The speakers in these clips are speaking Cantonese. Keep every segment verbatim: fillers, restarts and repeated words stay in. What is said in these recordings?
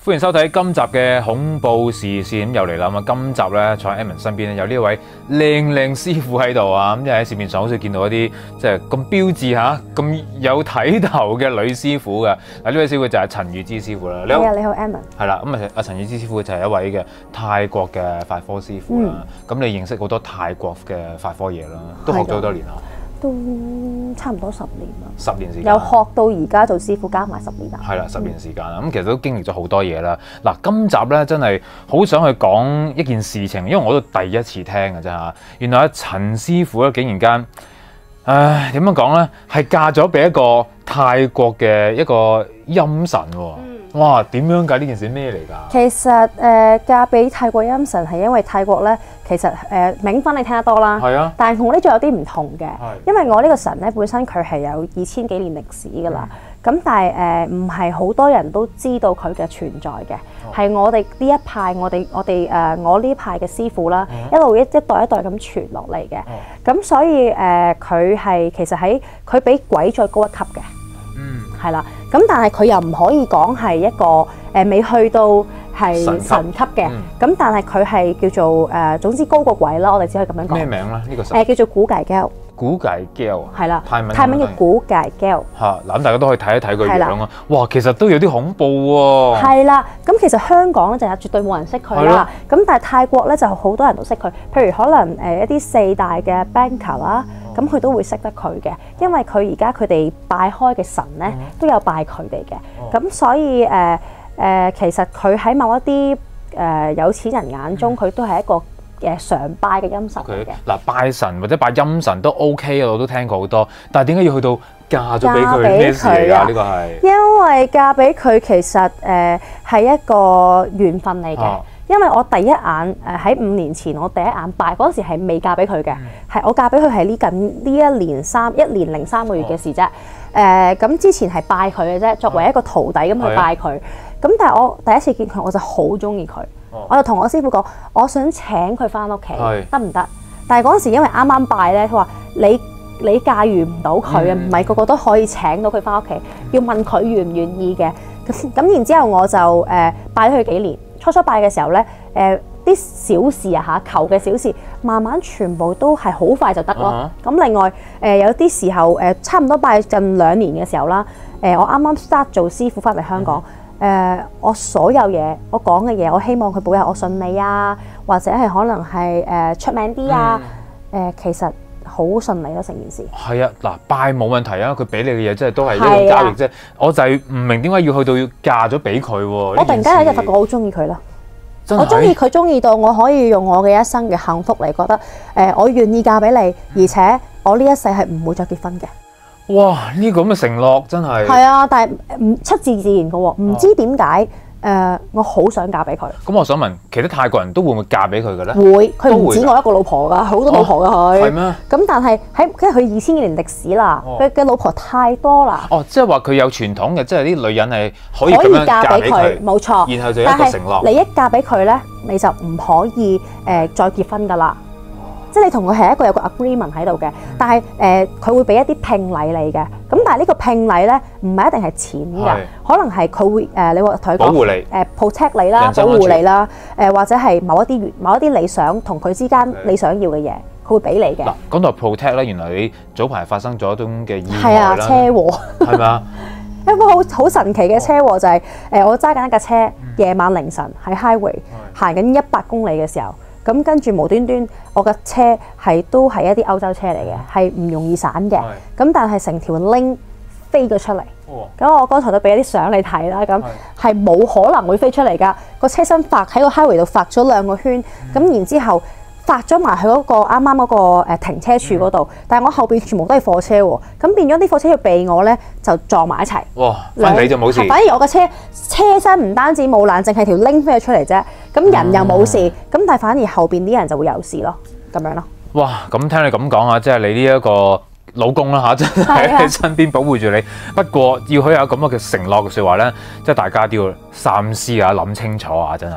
歡迎收睇今集嘅恐怖時事，咁又嚟啦。咁今集咧坐喺 Edmond 身邊咧有呢位靚靚師傅喺度啊，咁因為喺市面上好少見到一啲即係咁標緻吓、咁有睇頭嘅女師傅嘅。嗱，呢位師傅就係陳宇姿師傅啦。你好， 係啊，你好 Edmond。 係啦，咁啊阿陳宇姿師傅就係一位嘅泰國嘅法科師傅啦。咁、嗯、你認識好多泰國嘅法科嘢啦，都學咗好多年啦。 都差唔多十年啦， 十年時間， 由學到而家做師傅加埋十年啦。 係啦，十年時間啦，咁、嗯、其實都經歷咗好多嘢啦。嗱，今集咧真係好想去講一件事情，因為我都第一次聽嘅啫嚇。原來阿陳師傅咧竟然間，唉點樣講咧，係嫁咗俾一個泰國嘅一個陰神喎。嗯哇！點樣㗎？呢件事咩嚟㗎？ 其實誒、呃、嫁俾泰國陰神係因為泰國咧，其實誒冥婚你聽得多啦。係啊。但係同我呢仲有啲唔同嘅，因為我呢個神咧本身佢係有二千幾年歷史㗎啦。咁、嗯、但係誒唔係好多人都知道佢嘅存在嘅，係、哦、我哋呢一派，我哋我哋誒、呃、我呢派嘅師傅啦，嗯、一路一一代一代咁傳落嚟嘅。咁、哦、所以誒佢係其實喺佢比鬼再高一級嘅。嗯。係啦。咁但係佢又唔可以講係一個誒、呃、未去到係神級嘅，咁、嗯、但係佢係叫做誒、呃、總之高過鬼啦，我哋只可以咁樣講。咩名咧？呢、這個神誒、呃、叫做古界膠。古界膠係啦，泰文泰文叫古界膠。嚇嗱，咁大家都可以睇一睇個樣啊！哇，其實都有啲恐怖喎。係啦，咁其實香港咧就係絕對冇人識佢啦。咁但係泰國咧就好多人都識佢，譬如可能誒一啲四大嘅 banker 啦。咁佢都會識得佢嘅，因為佢而家佢哋拜開嘅神咧都有拜佢哋嘅，咁、哦、所以誒誒、呃呃，其實佢喺某一啲誒、呃、有錢人眼中，佢都係一個誒常拜嘅陰神嚟嘅。嗱，拜神或者拜陰神都 OK 啊，我都聽過好多，但係點解要去到嫁咗俾佢咩事嚟啊？呢個係因為嫁俾佢其實誒係、呃、一個緣分嚟嘅。哦，因為我第一眼誒喺五年前，我第一眼拜嗰陣時係未嫁俾佢嘅，係、嗯、我嫁俾佢係呢近呢一年三一年零三個月嘅事啫。誒、哦、咁、呃、之前係拜佢嘅啫，作為一個徒弟咁去拜佢。咁、嗯、但係我第一次見佢，我就好中意佢，我就同我師傅講，我想請佢翻屋企，得唔得？但係嗰陣時因為啱啱拜咧，佢話你你駕馭唔到佢啊，唔、嗯、係個個都可以請到佢翻屋企，要問佢願唔願意嘅。咁咁然之後我就誒、呃、拜咗佢幾年。初初拜嘅時候咧，誒、呃、啲小事啊嚇，求嘅小事，慢慢全部都係好快就得咯。咁、uh-huh. 另外誒、呃、有啲時候誒、呃、差唔多拜近兩年嘅時候啦，誒、呃、我啱啱 start 做師傅翻嚟香港，誒、uh-huh. 呃、我所有嘢我講嘅嘢，我希望佢保佑我順利啊，或者係可能係誒、呃、出名啲啊，誒、uh-huh. 呃、其實好順利咯成件事。係啊，嗱拜冇問題啊，佢俾你嘅嘢即係都係一種交易啫。我就係唔明點解要去到要嫁咗俾佢喎。我突然間有一日發覺我好中意佢啦。我中意佢中意到我可以用我嘅一生嘅幸福嚟覺得，誒、呃、我願意嫁俾你，而且我呢一世係唔會再結婚嘅。哇！呢、這個咁嘅承諾真係係啊，但係唔出自自然嘅喎，唔知點解誒我好想嫁俾佢。咁我想問，其他泰國人都會唔會嫁俾佢嘅咧？會，佢唔止我一個老婆㗎，好多老婆㗎佢。係咩？咁但係喺因為佢二千幾年歷史啦，佢、哦、嘅老婆太多啦。哦，即係話佢有傳統嘅，即係啲女人係可以咁樣嫁俾佢，冇錯。然後就有一個承諾。你一嫁俾佢咧，你就唔可以誒、呃、再結婚㗎啦。即係你同佢係一個有個 agreement 喺度嘅，但係誒佢會俾一啲聘禮你嘅，咁但係呢個聘禮咧唔係一定係錢㗎，可能係佢會誒、呃、你話同佢講保護你誒 protect 你啦，保護你啦，誒、呃、或者係某一啲某一啲你想同佢之間你想要嘅嘢，佢會俾你嘅。嗱，講到 protect 咧，原來你早排發生咗一種嘅意外啦，係啊，車禍係咪啊？一個好好神奇嘅車禍就係、是、誒、呃、我揸緊一架車，夜、嗯、晚凌晨喺 highway 行緊一百公里嘅時候。咁跟住無端端，我嘅車係都係一啲歐洲車嚟嘅，係唔容易散嘅。咁但係成條 link 飛咗出嚟。咁、哦、我剛才都俾一啲相你睇啦。咁係冇可能會飛出嚟㗎。個車身發喺個 highway 度發咗兩個圈，咁、嗯、然之後發咗埋去嗰個啱啱嗰個誒停車處嗰度、嗯。但係我後邊全部都係貨車喎，咁變咗啲貨車要避我咧，就撞埋一齊。哇！反而你就冇事。反而我個車車身唔單止冇爛，淨係條 link 飛咗出嚟啫。咁人又冇事，咁、嗯、但係反而後邊啲人就會有事咯，咁樣咯。哇！咁聽你咁講啊，即係你呢一個老公啦嚇，真係喺身邊保護住你。不過要佢有咁樣嘅承諾嘅説話咧，即係大家都要三思啊，諗清楚啊，真係。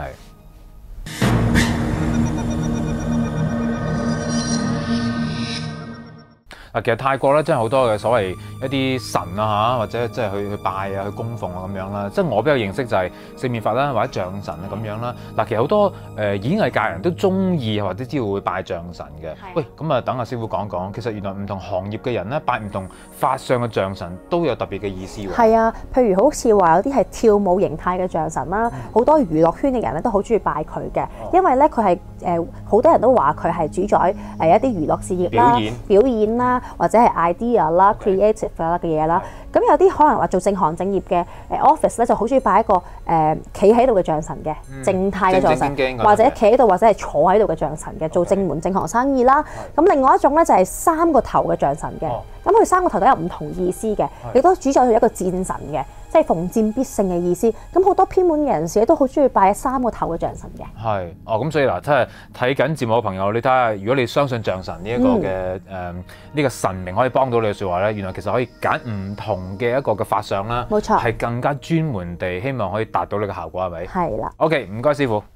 嗱，其實泰國咧真係好多嘅所謂一啲神啊嚇，或者即係去去拜啊、去供奉啊咁樣啦。即係我比較認識就係四面佛啦，或者象神啊咁樣啦。嗱，其實好多誒演藝界人都中意或者知道會拜象神嘅。喂，咁啊等阿師傅講講，其實原來唔同行業嘅人咧拜唔同法相嘅象神都有特別嘅意思喎。 係啊，譬如好似話有啲係跳舞形態嘅象神啦，好、嗯、多娛樂圈嘅人咧都好中意拜佢嘅，哦、因為咧佢係誒好多人都話佢係主宰誒一啲娛樂事業啦、表演，表演啦，或者係 idea 啦、creative 啦嘅嘢啦。咁有啲可能話做正行正業嘅誒 office 咧，就好中意擺一個誒企喺度嘅象神嘅、嗯、靜態嘅象神，正正或者企喺度或者係坐喺度嘅象神嘅，做正門正行生意啦。咁另外一種咧就係三個頭嘅象神嘅，咁佢、哦、三個頭都有唔同意思嘅，亦都主宰佢一個戰神嘅。即係逢戰必勝嘅意思，咁好多偏門嘅人士咧都好中意拜三個頭嘅象神嘅。係， 哦咁所以嗱，即係睇緊節目嘅朋友，你睇下，如果你相信象神呢一個嘅誒呢個神明可以幫到你嘅説話咧，原來其實可以揀唔同嘅一個嘅法相啦， 冇錯， 係更加專門地希望可以達到呢個效果，係咪？ 係啦。 OK，唔該師傅。